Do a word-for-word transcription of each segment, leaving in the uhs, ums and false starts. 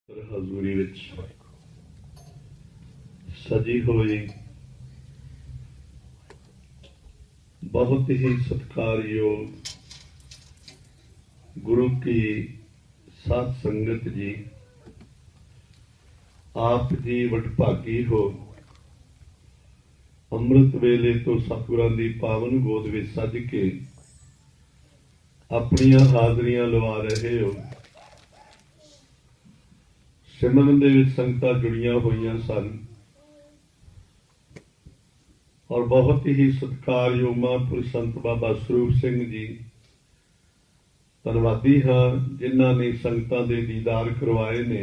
हजूरी विच सजी हुई बहुत ही सत्कारयोग गुरु की साथ संगत जी, आप जी वडभागी हो। अमृत वेले तो सतगुरां दी पावन गोद विच सज के अपनियां हाजरियां लवा रहे हो। सिमरन दे विच संगतां जुड़ियां होईयां सन और बहुत ही सत्कारयोग महापुरुष संत बाबा स्वरूप सिंह जी धन्नवादी हाँ जिन्हां ने संगतां दे दीदार करवाए ने।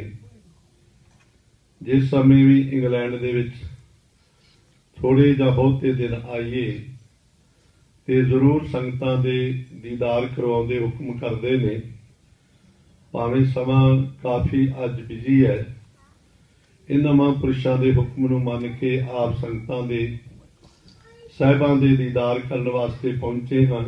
जिस समय भी इंग्लैंड दे विच थोड़े जां बहुते दिन आइए ते जरूर संगतां दे दीदार करवाउंदे हुक्म करदे ने। भावें समा काफ़ी अज बिजी है, इन्हां महापुरुषां दे हुक्म नूं मन के आप संगतां दे साहिबां दे दीदार करन वास्ते पहुंचे हैं।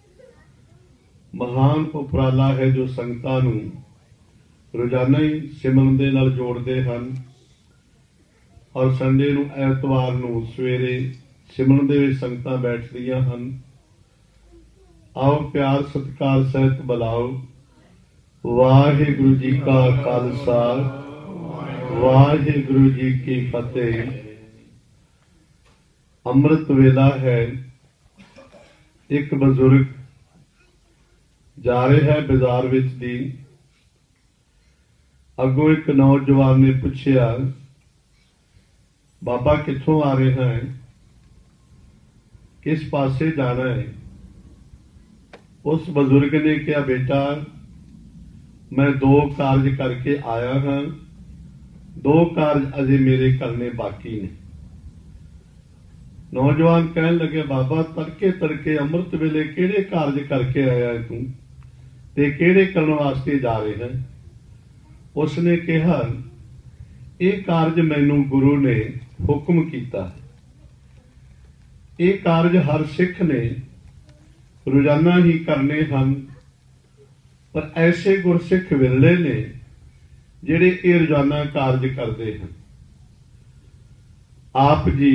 महान उपराला है जो संगतां नूं रोजाना ही सिमरन दे नाल जोड़दे हन और संडे नूं ऐतवार नूं सवेरे सिमरन दे विच संगतां बैठदियां हन। आओ प्यार सत्कार सहित बुलाओ। वाहिगुरु जी का खालसा वाहिगुरु जी की फतेह। अमृत वेला है। एक बजुर्ग जा रहे है बाजार विच दी, अगों एक नौजवान ने पूछया बाबा कित्थों आ रहे हैं, किस पासे जाना है। उस बजुर्ग ने कहा बेटा मैं दो कार्य करके आया हाँ, दो कार्य अजे मेरे करने बाकी ने। नौजवान कहने लगे बाबा तड़के तड़के अमृत वेले केड़े कार्य करके आया है तू ते केड़े करने वास्ते जा रहे हैं। उसने कहा यह कार्य मैनू गुरु ने हुक्म किया। यह कार्य हर सिख ने रोजाना ही करने हैं, पर ऐसे गुरसिख विरले ने जिहड़े ये रोजाना कार्य करते हैं। आप जी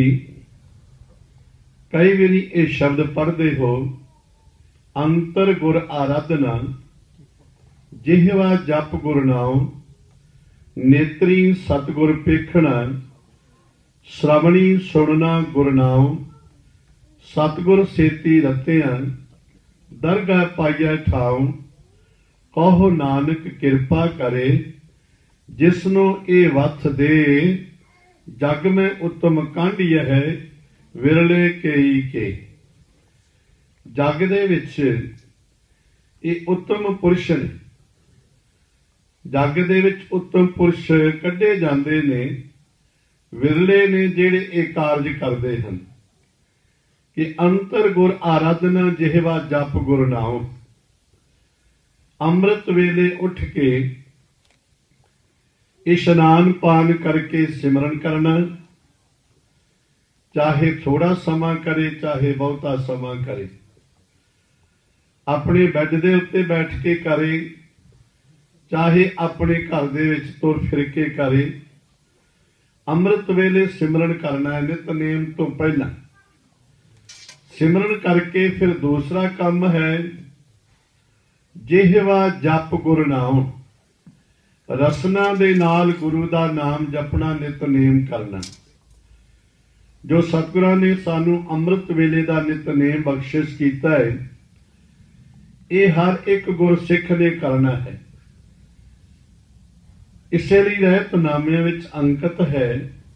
कई बारी ये शब्द पढ़ते हो, अंतर गुर आराधना जिहवा जप गुर नाम, नेत्री सतगुर पेखना, श्रवणी सुनना गुर नाम, सतगुर सेती रत्तियां, दरगाह पाइया ठाऊं, कहो नानक किरपा करे, जिसनो ए वथ दे, जग में उत्तम कांड यह विरले कई के। जग दे विच ये उत्तम पुरुष ने, जग दे विच उत्तम पुरुष कढे जांदे ने, विरले ने जिहड़े ये कार्य करते हैं कि अंतर गुर आराधना जिहवा जप गुर नाम। अमृत वेले उठ के इशनान पान करके सिमरन करना, चाहे थोड़ा समा करे चाहे बहुता समा करे, अपने बैड दे उत्ते बैठ के करे चाहे अपने घर दे विच तुर फिर के करे। अमृत वेले सिमरन करना है नितनेम तो पहला। सिमरन करके फिर दूसरा काम है जिहवा जप गुर नाम, रसना दे नाल गुरु दा नाम जपना, नितनेम करना। जो सतगुरां ने सानू अमृत वेले दा नितनेम बख्शिश कीता है, ये हर एक गुरसिख ने करना है। इसलिए रहतनामे विच अंकित है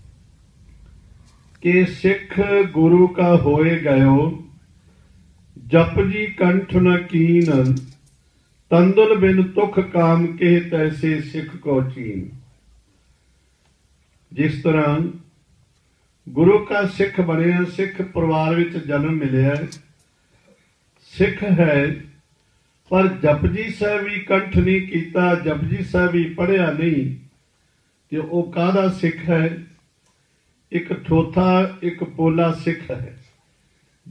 कि सिख गुरु का होए गयो, जप जी कंठ न कीन, तंदुल बिन तुख काम के तैसे सिख को चीन। जिस तरह गुरु का सिख बने, सिख परिवार विच जन्म मिले, सिख है पर जपजी साहिब भी कंठ नहीं कीता, जपजी साहिब भी पढ़िया नहीं, तो वह काहदा सिख है। एक थोथा एक पोला सिख है।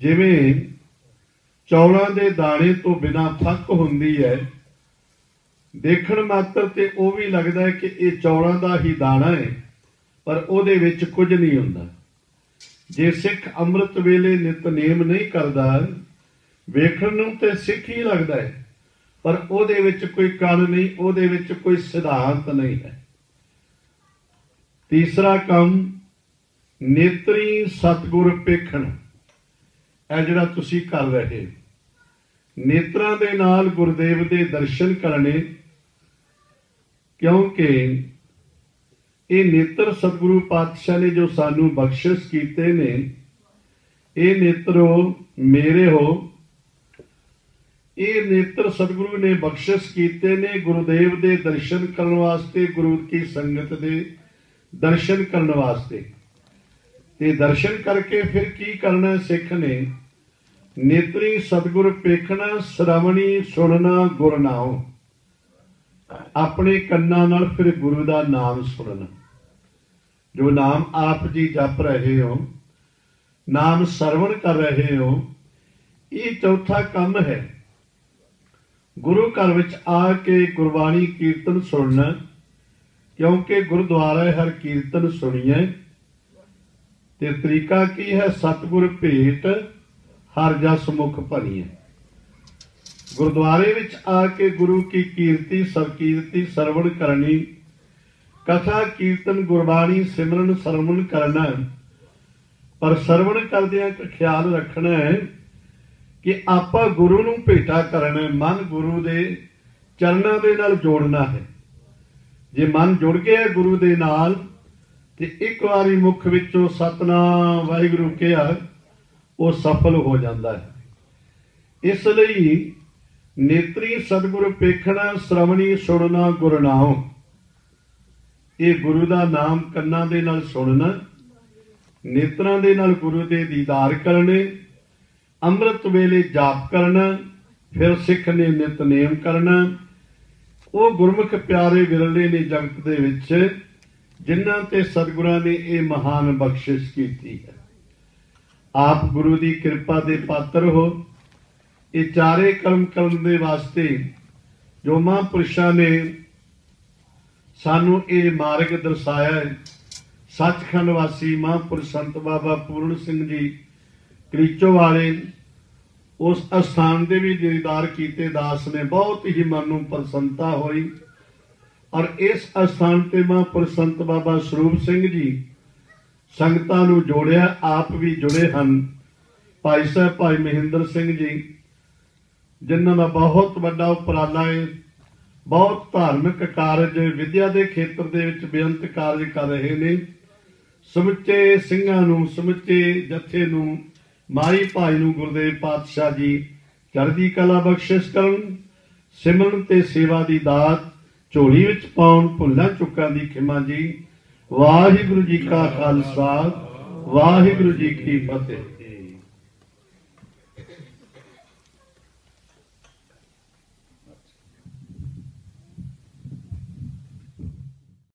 जिवें चौलों के दाने तो बिना फक हुंदी है, देखण मात्र ते ਉਹ ਵੀ लगदा है कि ਇਹ ਚੌਲਾਂ ਦਾ ਹੀ ਦਾਣਾ है, पर ਉਹਦੇ ਵਿੱਚ ਕੁਝ नहीं ਹੁੰਦਾ। जे सिख अमृत वेले नितनेम नहीं करदा, ਵੇਖਣ ਨੂੰ ਤੇ सिख ही लगदा है, पर ਉਹਦੇ ਵਿੱਚ कोई कण नहीं, ਉਹਦੇ ਵਿੱਚ कोई सिद्धांत नहीं है। तीसरा काम नेत्री सतगुर पेखण, ਇਹ ਜਿਹੜਾ ਤੁਸੀਂ कर रहे नेत्रां दे नाल गुरुदेव दे दर्शन करने, क्योंकि ये नेत्र सतगुरु पातशाह ने जो सानू बख्शिश कीते ने, ये नेत्रो मेरे हो, ये नेत्र सतगुरु ने बख्शिश कीते ने गुरुदेव दे दर्शन करने वास्ते, गुरु की संगत दे दर्शन करने वास्ते। ते दर्शन करके फिर की करना सिख ने, नेत्री सतगुर पेखना श्रवणी सुनना गुर नाम, अपने कन्ना नाल फिर गुरु का नाम सुनना। जो नाम आप जी जप रहे हो, नाम सरवण कर रहे हो, ये चौथा काम है। गुरु घर विच आके गुरबाणी कीर्तन सुनना, क्योंकि गुरुद्वारा हर कीर्तन सुनिए। ते तरीका की है, सतगुर भेट हर जस मुख भरीए। गुरुद्वारे विच आके गुरु की कीर्ति सरकीर्ति सरवण करनी, कथा कीर्तन गुरबाणी सिमरन सरवण करना। पर सरवण करदियां ख्याल रखना है कि आपां गुरु नूं भेटा करना, मन गुरु दे चरणां दे नाल जोड़ना है। जे मन जुड़ गया गुरु दे नाल, ते एक बारी मुख विचों सतनाम वाहिगुरू कहा, वो सफल हो जाता है। इसलिए नेत्री सतगुर पेखना श्रवणी सुनना गुर नाम, ये गुरु का नाम कन्ना दे नाल सुनना, नेत्रां दे नाल गुरु दे दीदार करने, अमृत वेले जाप करना, फिर सिख ने नितनेम करना। वो गुरमुख प्यारे विरले ने जगत दे विच, जिन्हां ते सतगुरां ने ये महान बख्शिश की है। आप गुरु की कृपा दे पात्र हो। ये चारे कर्म करने दे वास्ते जो महापुरुषां ने सानू ये मार्ग दर्शाया है। सचखंड वासी महापुरुष संत बाबा पूर्ण सिंह जी कलीचो वाले, उस अस्थान के भी दीदार कीते दास ने, बहुत ही मन नूं प्रसन्नता हुई। और इस अस्थान ते महापुरुष संत बाबा स्वरूप सिंह जी संगतां नूं जोड़िया, आप भी जुड़े हैं। भाई साहब भाई महेंद्र सिंह जी, जिन्हां दा बहुत बड़ा उपराला है, बहुत धार्मिक कारज विद्या के खेत्र दे विच बेअंत कारज कर रहे ने। समुचे सिंघां नूं, समुचे जथे नूं, माई भाई नूं गुरुदेव पातशाह जी चढ़दी कला बख्शिश करन। सिमरन ते सेवा दी दात झोली विच पाउण, भुल्लां चुक्कां दी खिमा जी। वाहिगुरू जी का खालसा, वाहिगुरू जी की फतेह।